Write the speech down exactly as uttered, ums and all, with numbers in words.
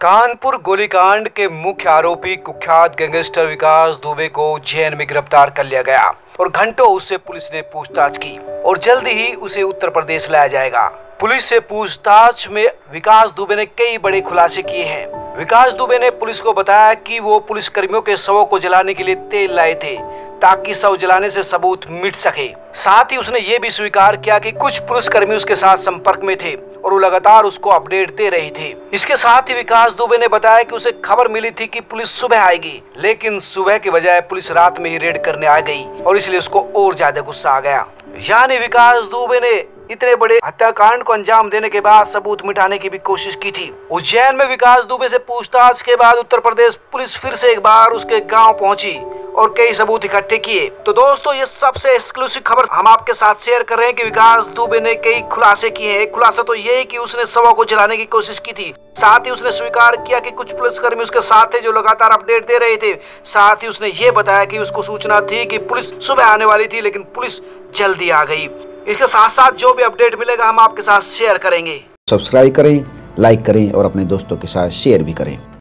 कानपुर गोलीकांड के मुख्य आरोपी कुख्यात गैंगस्टर विकास दुबे को जेल में गिरफ्तार कर लिया गया और घंटों उससे पुलिस ने पूछताछ की और जल्दी ही उसे उत्तर प्रदेश लाया जाएगा। पुलिस से पूछताछ में विकास दुबे ने कई बड़े खुलासे किए हैं। विकास दुबे ने पुलिस को बताया कि वो पुलिस कर्मियों के शवों को जलाने के लिए तेल लाए थे ताकि शव जलाने से सबूत मिट सके। साथ ही उसने ये भी स्वीकार किया कि कुछ पुलिसकर्मी उसके साथ संपर्क में थे और वो लगातार उसको अपडेट दे रहे थे। इसके साथ ही विकास दुबे ने बताया कि उसे खबर मिली थी कि पुलिस सुबह आएगी, लेकिन सुबह के बजाय पुलिस रात में ही रेड करने आ गई और इसलिए उसको और ज्यादा गुस्सा आ गया। यानी विकास दुबे ने इतने बड़े हत्याकांड को अंजाम देने के बाद सबूत मिटाने की भी कोशिश की थी। उज्जैन में विकास दुबे से पूछताछ के बाद उत्तर प्रदेश पुलिस फिर से एक बार उसके गांव पहुंची और कई सबूत इकट्ठे किए। तो दोस्तों, ये सबसे एक्सक्लूसिव खबर हम आपके साथ शेयर कर रहे हैं कि विकास दुबे ने कई खुलासे किए हैं। एक खुलासा तो ये है कि उसने शवों को जलाने की कोशिश की थी। साथ ही उसने स्वीकार किया कि कुछ पुलिसकर्मी उसके साथ थे जो लगातार अपडेट दे रहे थे। साथ ही उसने ये बताया कि उसको सूचना थी कि पुलिस सुबह आने वाली थी, लेकिन पुलिस जल्दी आ गई। इसके साथ साथ जो भी अपडेट मिलेगा हम आपके साथ शेयर करेंगे। सब्सक्राइब करें, लाइक करें और अपने दोस्तों के साथ शेयर भी करें।